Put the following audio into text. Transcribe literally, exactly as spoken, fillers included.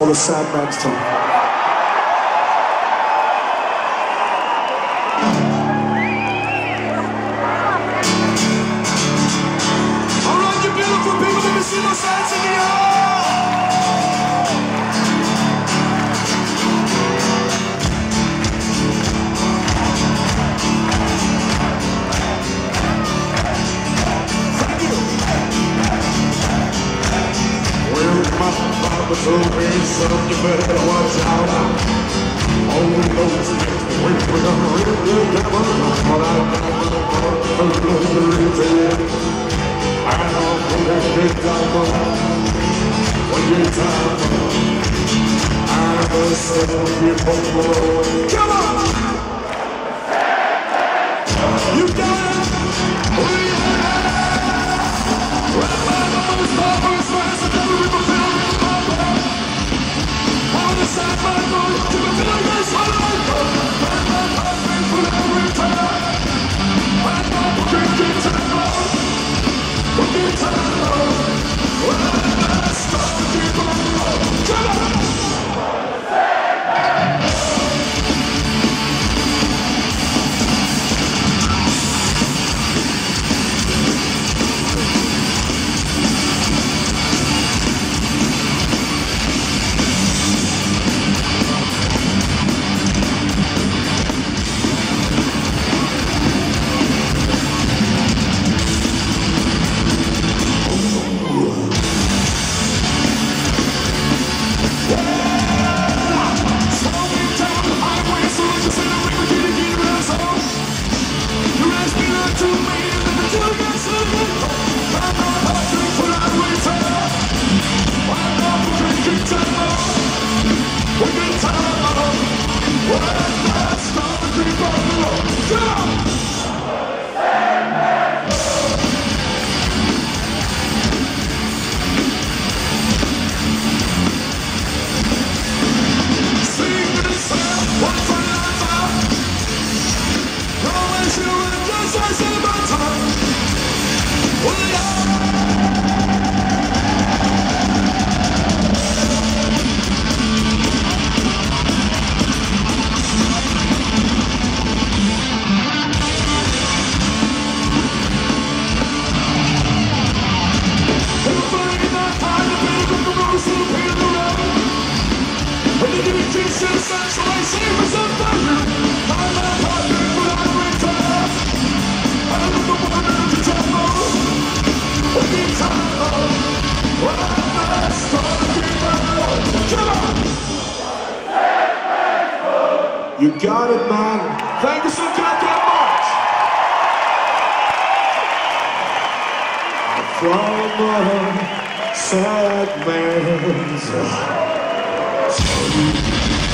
All the sad man's time. So big, son, you better watch out. Only those who get the way we're gonna really, really never know what I know. I know that big diamond. When you time, I will settle you for. Come on! You got it! We have it! We're the most powerful slice of every people feel it. Side by side, to the fingers of life. And my heart for every time. And my drinking time. Drinking time. When I start to keep on. Come on! You got it, man. Thank you so goddamn much. From a sad man's